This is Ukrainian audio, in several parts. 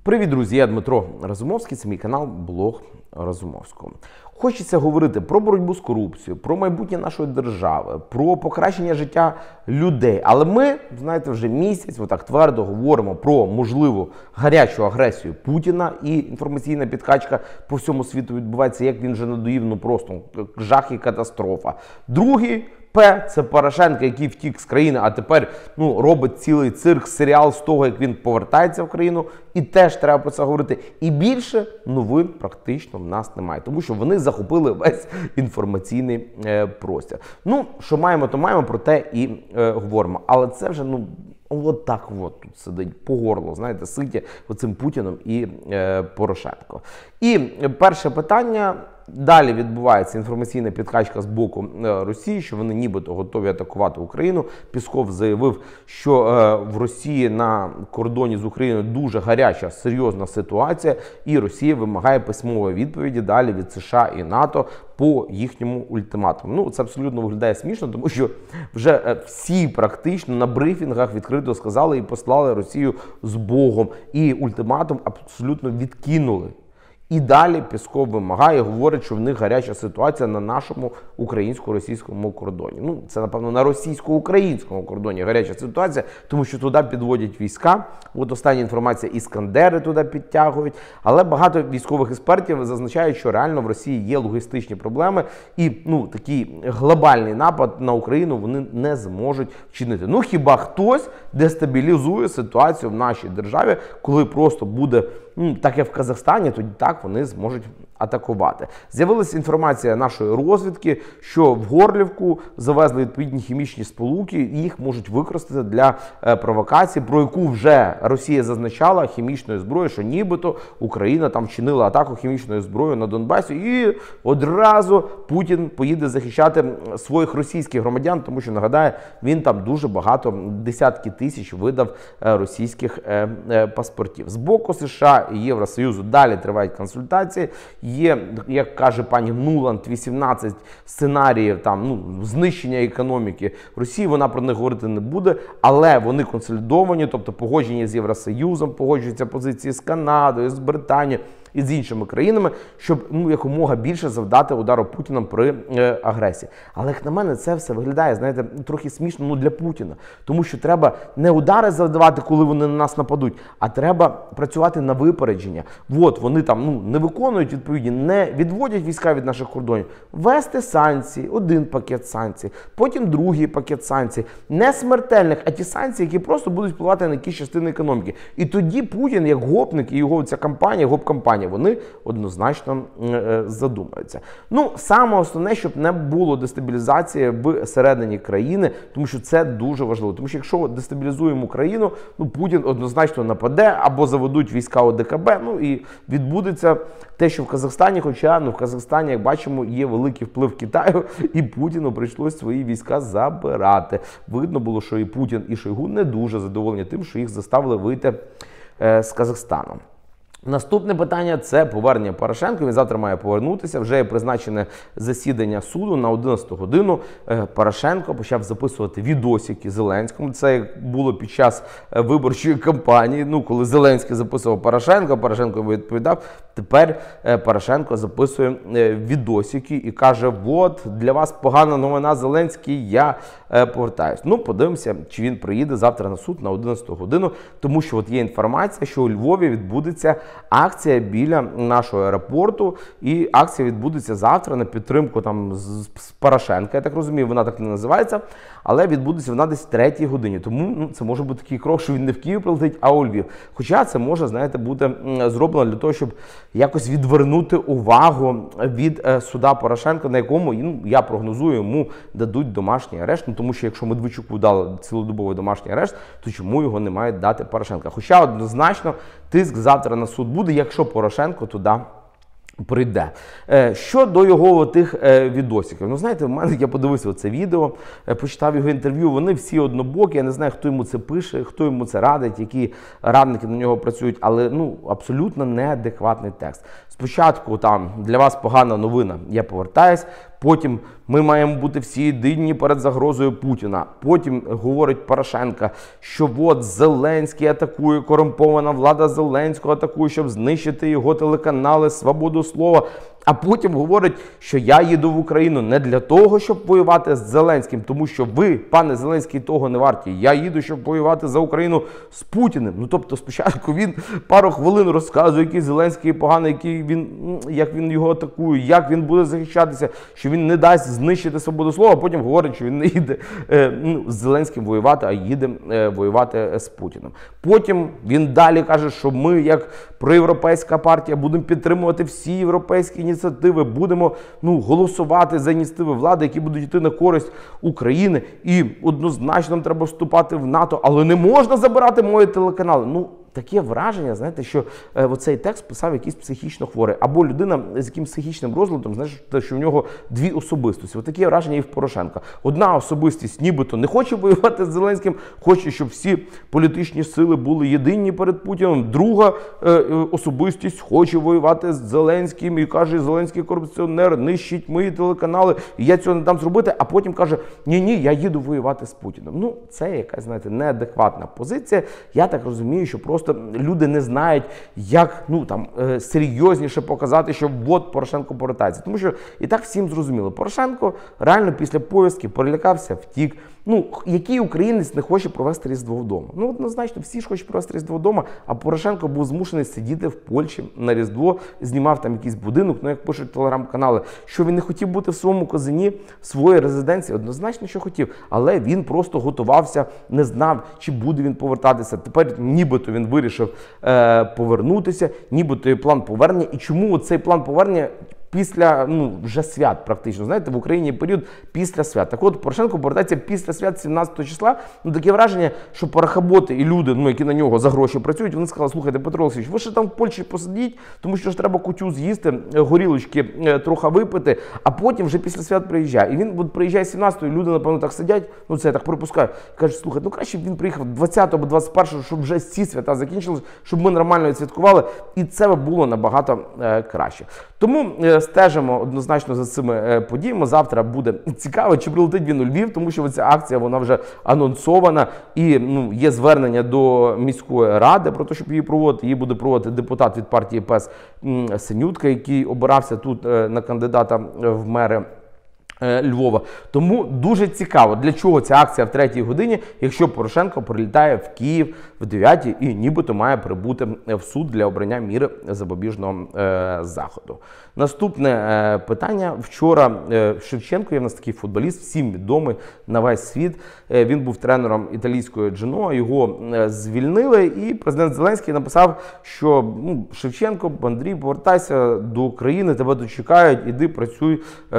Привіт, друзі! Я Дмитро Разумовський, це мій канал Блог Разумовського. Хочеться говорити про боротьбу з корупцією, про майбутнє нашої держави, про покращення життя людей. Але ми, знаєте, вже місяць отак твердо говоримо про можливу гарячу агресію Путіна, і інформаційна підкачка по всьому світу відбувається, як він вже надоїв, просто жах і катастрофа. Другий П – це Порошенко, який втік з країни, а тепер робить цілий цирк, серіал з того, як він повертається в країну. І теж треба про це говорити. І більше новин практично в нас немає, тому що вони захопили весь інформаційний простір. Що маємо, то маємо, про те і говоримо. Але це вже, от так тут сидить по горло, знаєте, ситі оцим Путіним і Порошенко. І перше питання. Далі відбувається інформаційна підкачка з боку Росії, що вони нібито готові атакувати Україну. Пісков заявив, що в Росії на кордоні з Україною дуже гаряча, серйозна ситуація, і Росія вимагає письмової відповіді далі від США і НАТО по їхньому ультиматуму. Це абсолютно виглядає смішно, тому що вже всі практично на брифінгах відкрито сказали і послали Росію з Богом. І ультиматум абсолютно відкинули. І далі Пісков вимагає, говорить, що в них гаряча ситуація на нашому українсько-російському кордоні. Це, напевно, на російсько-українському кордоні гаряча ситуація, тому що туди підводять війська. От остання інформація, іскандери туди підтягують. Але багато військових експертів зазначають, що реально в Росії є логістичні проблеми. І такий глобальний напад на Україну вони не зможуть вчинити. Хіба хтось дестабілізує ситуацію в нашій державі, коли просто буде, так як в Казахстані, тоді так вони зможуть атакувати. З'явилася інформація нашої розвідки, що в Горлівку завезли відповідні хімічні сполуки, і їх можуть використати для провокації, про яку вже Росія зазначала, хімічної зброї, що нібито Україна там вчинила атаку хімічною зброєю на Донбасі, і одразу Путін поїде захищати своїх російських громадян, тому що, нагадаю, він там дуже багато, десятки тисяч видав російських паспортів. З боку США і Євросоюзу далі тривають консультації. Є, як каже пані Нуланд, 18 сценаріїв знищення економіки Росії, вона про них говорити не буде, але вони консолідовані, тобто погоджені з Євросоюзом, погоджуються позиції з Канадою, з Британією і з іншими країнами, щоб якомога більше завдати удару Путінам при агресії. Але, як на мене, це все виглядає, знаєте, трохи смішно для Путіна. Тому що треба не удари завдавати, коли вони на нас нападуть, а треба працювати на випередження. Вони там не виконують відповідні, не відводять війська від наших кордонів. Ввести санкції, один пакет санкцій, потім другий пакет санкцій. Не смертельних, а ті санкції, які просто будуть впливати на якісь частини економіки. І тоді Путін, як гопник, і його ця кампанія, гоп-кампанія, вони однозначно задумаються. Саме основне, щоб не було дестабілізації всередині країни, тому що це дуже важливо. Тому що якщо дестабілізуємо країну, Путін однозначно нападе або заведуть війська ОДКБ, і відбудеться те, що в Казахстані, хоча в Казахстані, як бачимо, є великий вплив Китаю, і Путіну прийшлось свої війська забирати. Видно було, що і Путін, і Шойгу не дуже задоволені тим, що їх заставили вийти з Казахстану. Наступне питання – це повернення Порошенка. Він завтра має повернутися. Вже є призначене засідання суду на 11 годину. Порошенко почав записувати відосики Зеленському. Це як було під час виборчої кампанії. Коли Зеленський записував Порошенка, Порошенко йому відповідав. Тепер Порошенко записує відосики і каже, для вас погана новина, Зеленський, я повертаюсь. Подивимося, чи він приїде завтра на суд на 11 годину, тому що є інформація, що у Львові відбудеться акція біля нашого аеропорту, і акція відбудеться завтра на підтримку з Порошенка, я так розумію, вона так не називається, але відбудеться вона десь в 3-й годині. Тому це може бути такий крок, що він не в Київ прилетить, а у Львів. Хоча це може, знаєте, бути зроблено для того, щоб якось відвернути увагу від суда Порошенка, на якому, я прогнозую, йому дадуть домашній арешт. Тому що якщо Медведчуку дали цілодобовий домашній арешт, то чому його не мають дати Порошенка? Хоча однозначно тиск завтра на суд буде, якщо Порошенко туди прийде. Щодо його тих відосиків. Знаєте, в мене, я подивився це відео, почитав його інтерв'ю, вони всі однобокі, я не знаю, хто йому це пише, хто йому це радить, які радники на нього працюють, але, абсолютно неадекватний текст. Спочатку для вас погана новина, я повертаюсь, Потім ми маємо бути всі єдині перед загрозою Путіна. Потім говорить Порошенко, що от Зеленський атакує, корумпована влада Зеленського атакує, щоб знищити його телеканали, свободу слова. А потім говорить, що я їду в Україну не для того, щоб воювати з Зеленським, тому що ви, пане Зеленський, того не варті. Я їду, щоб воювати за Україну з Путіним. Ну, тобто, спочатку він пару хвилин розказує, який Зеленський поганий, як він його атакує, як він буде захищатися, що він не дасть знищити свободу слова, а потім говорить, що він не їде з Зеленським воювати, а їде воювати з Путіним. Потім він далі каже, що ми, як проєвропейська партія, будемо підтримувати всі європейські ініціативи, будемо голосувати за ініціативи влади, які будуть йти на користь України, і однозначно нам треба вступати в НАТО, але не можна забирати мої телеканали. Таке враження, знаєте, що оцей текст писав якийсь психічно хворий. Або людина з якимось психічним розладом, знаєш, що в нього дві особистості. Таке враження і в Порошенка. Одна особистість нібито не хоче воювати з Зеленським, хоче, щоб всі політичні сили були єдині перед Путіним. Друга особистість хоче воювати з Зеленським і каже, Зеленський корупціонер, нищить мої телеканали, і я цього не дам зробити. А потім каже, ні, я їду воювати з Путіним. Це якась, знаєте, неадекватна позиція. Я так розумію, що просто люди не знають, як серйозніше показати, що от Порошенко повертається. Тому що і так всім зрозуміло. Порошенко реально після повістки перелякався, втік. Який українець не хоче провести Різдво вдома? Однозначно, всі ж хочуть провести Різдво вдома, а Порошенко був змушений сидіти в Польщі на Різдво, знімав там якийсь будинок, як пишуть телеграм-канали, що він не хотів бути в своєму Козині, в своїй резиденції, однозначно, що хотів, але він просто готувався, не знав, чи буде він повертатися. Тепер нібито він вирішив повернутися, нібито є план повернення. І чому цей план повернення після вже свят практично, знаєте, в Україні період після свят. Так от Порошенко повертається після свят 17 числа. Таке враження, що парахаботи і люди, які на нього за гроші працюють, вони сказали, слухайте, Петро Олексійович, ви ще там в Польщі посидіть, тому що ж треба кутю з'їсти, горілочки трохи випити, а потім вже після свят приїжджає. І він приїжджає 17-го, і люди, напевно, так сидять, це я так припускаю, кажуть, слухайте, краще б він приїхав 20-го або 21-го, щоб вже ці свята закінчились, щоб ми нормально відсвяткували, і це було набагато краще. Тому стежимо однозначно за цими подіями. Завтра буде цікаво, чи прилетить він у Львів, тому що ця акція, вона вже анонсована, і є звернення до міської ради про те, щоб її проводити. Її буде проводити депутат від партії ПЕС Синютка, який обирався тут на кандидата в мери Львова. Тому дуже цікаво, для чого ця акція в 3-й годині, якщо Порошенко прилітає в Київ в 9-й і нібито має прибути в суд для обрання міри запобіжного заходу. Наступне питання. Вчора Шевченко, є в нас такий футболіст, всім відомий на весь світ. Він був тренером італійської Дженоа, його звільнили, і президент Зеленський написав, що Шевченко, Андрій, повертайся до України, тебе дочекають, іди працюй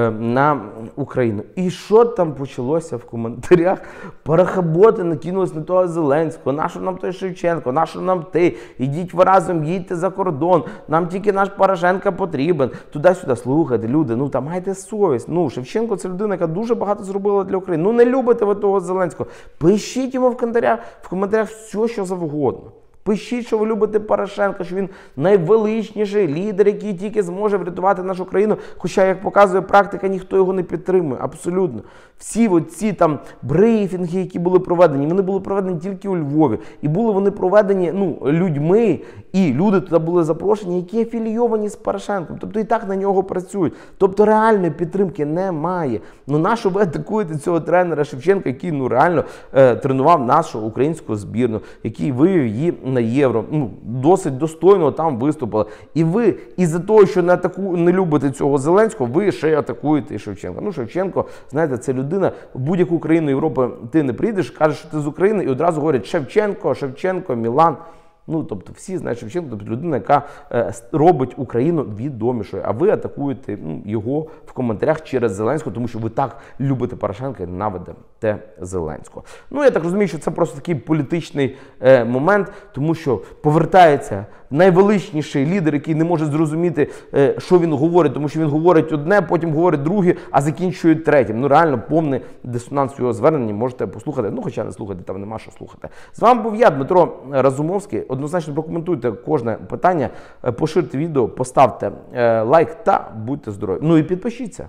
на Україну. І що там почалося в коментарях? Парахаботи накинулись на того Зеленського, нащо нам той Шевченко, нащо нам ти, ідіть ви разом, їдьте за кордон, нам тільки наш Порошенко потрібен, туди-сюди. Слухайте, люди, майте совість. Шевченко – це людина, яка дуже багато зробила для України. Не любите ви того Зеленського. Пишіть йому в коментарях все, що завгодно. Пишіть, що ви любите Порошенка, що він найвеличніший лідер, який тільки зможе врятувати нашу країну. Хоча, як показує практика, ніхто його не підтримує. Абсолютно. Всі оці там брифінги, які були проведені, вони були проведені тільки у Львові. І були вони проведені людьми, і люди туди були запрошені, які афілійовані з Порошенком. Тобто і так на нього працюють. Тобто реальної підтримки немає. Нащо ви атакуєте цього тренера Шевченка, який реально тренував нашу українську збірну, який вивів її на Євро, досить достойно там виступили. І ви, із-за того, що не любите цього Зеленського, ви ще й атакуєте Шевченка. Шевченко, знаєте, це людина, в будь-яку країну Європи ти не приїдеш, кажеш, що ти з України, і одразу говорять Шевченко, Мілан. Тобто всі знають Шевченко, тобто людина, яка робить Україну відомішою. А ви атакуєте його в коментарях через Зеленського, тому що ви так любите Порошенка і ненавидите Зеленського. Я так розумію, що це просто такий політичний момент, тому що повертається найвеличніший лідер, який не може зрозуміти, що він говорить, тому що він говорить одне, потім говорить друге, а закінчує третім. Реально повний дисонанс його звернення можете послухати. Хоча не слухати, там нема що слухати. З вами був я, Дмитро Разумовський. Однозначно прокоментуйте кожне питання, поширте відео, поставте лайк та будьте здорові. І підпишіться.